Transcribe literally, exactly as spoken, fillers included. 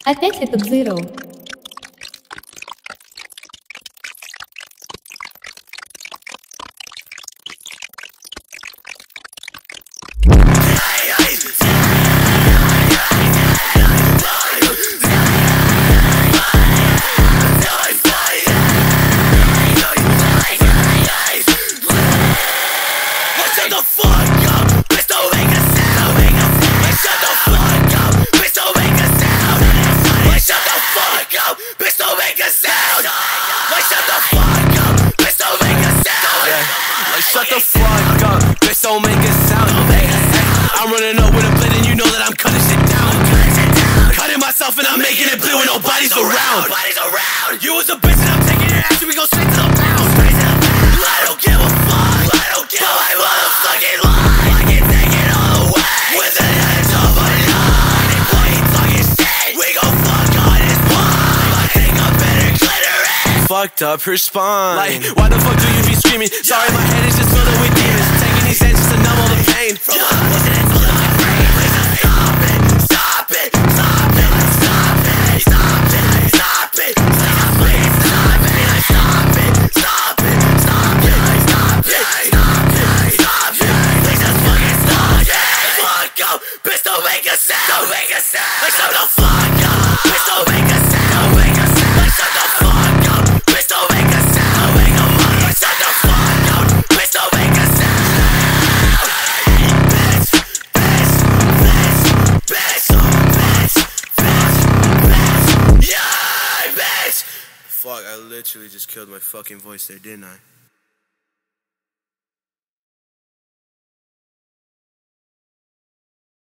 Опять это Zero. Shut the fuck up, bitch, don't make a sound. I'm running up with a blade and you know that I'm cutting shit down. Cutting myself and I'm making it blue and nobody's around. You was a bitch and I'm taking your ass and we go straight to the pound. I don't give a fuck, I don't give a motherfucking lie. I can take it all away with the edge of a knife. If we ain't talking shit, we gon' fuck on his wife. I think I'm better clitoris. Fucked up her spine. Like, why the fuck do you be screaming? Sorry, my head is just filled with demons. Taking these ends just to numb all the pain. From the pussy that's full of my brain. Please just stop it, stop it, stop it, stop it, stop it, stop it, stop it, stop it, stop it, stop it, stop it, stop it, stop it, stop it. Please just fucking stop it. Fuck up, bitch, don't make a sound. Don't make a sound. Like shut the fuck up, bitch, don't make a sound. Don't make a sound. Like shut the fuck up, bitch, don't make a sound. Don't make a money. Like shut the fuck up, bitch, don't make a sound. Bitch, bitch, bitch, bitch, bitch, bitch, bitch, yeah, bitch. Fuck, I literally just killed my fucking voice there, didn't I?